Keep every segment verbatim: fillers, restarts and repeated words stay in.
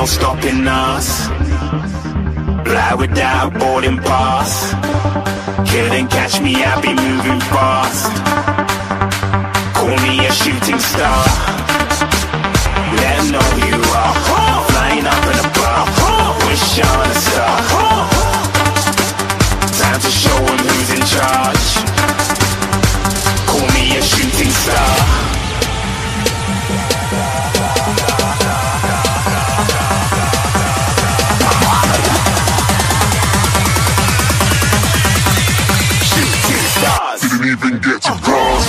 no stopping us. Fly without boarding pass. Couldn't catch me, I be moving fast. Call me a shooting star. Let 'em know who you are. Flying up in a bar. Wish on a star. Time to show 'em who's in charge. Call me a shooting star. Didn't even get to cross.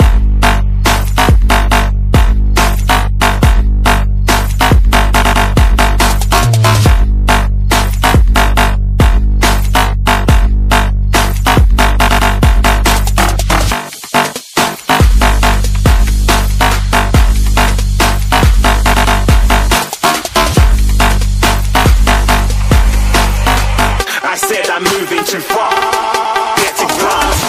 I said I'm moving too far. Get to glass.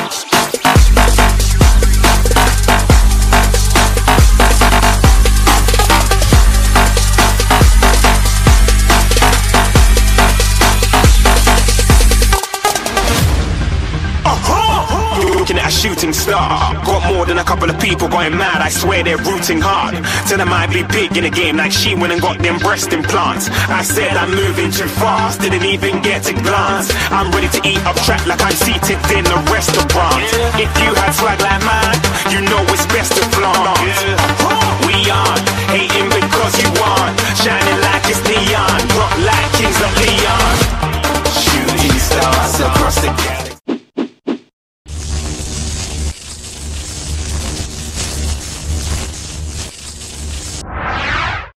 Looking at a shooting star. Got more than a couple of people going mad, I swear they're rooting hard. Tell them I be big in the game like she went and got them breast implants. I said I'm moving too fast, didn't even get to glance. I'm ready to eat up track like I'm seated in a restaurant. If you had swag like mine, you know it's best to flaunt. We aren't hating because you aren't shining like it's neon, rock like kings of Leon.